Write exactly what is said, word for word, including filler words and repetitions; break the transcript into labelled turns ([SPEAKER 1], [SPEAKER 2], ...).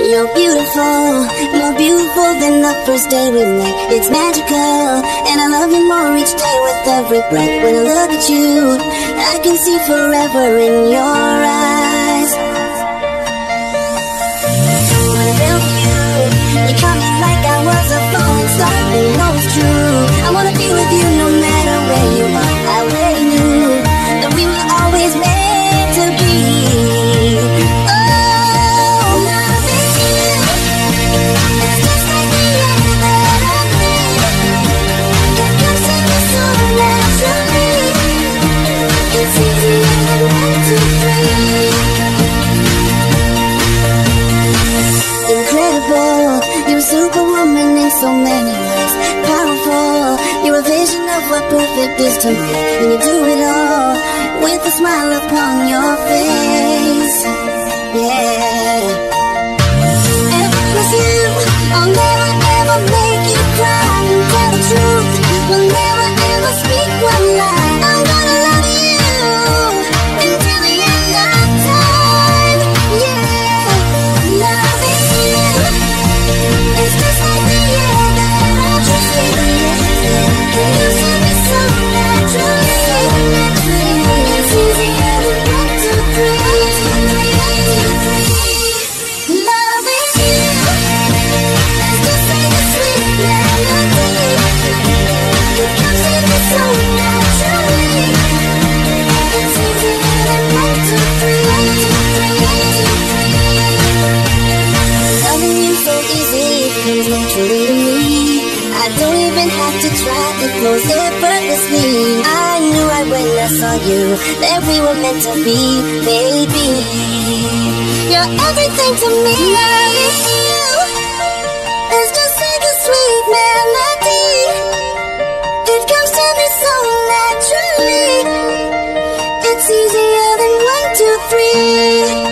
[SPEAKER 1] You're beautiful, more beautiful than the first day we met. It's magical, and I love you more each day with every breath. When I look at you, I can see forever in your eyes. When I fell for you, you caught me like I was a falling star. And you know it's true, I wanna be with you no matter where you are. I already knew that we were always meant to be. Incredible, you're a superwoman in so many ways. Powerful, you're a vision of what perfect is to me. And you do it all with a smile upon your face. Yeah. And I promise you, I'll never ever make you cry. And tell the truth, will never ever speak one lie. I'm gonna love you until the end of time. Yeah, loving you is just like the air that I just breathe. You said me so naturally. It's easier than one, two, three. Loving you is just like a sweet melody. It comes to me so naturally. It's easier than one, two, three. Loving you so easy, comes naturally to me. I don't even have to try, it flows effortlessly. I knew right when I saw you that we were meant to be, baby. You're everything to me. Loving you is just like a sweet melody. It comes to me so naturally. It's easier than one, two, three.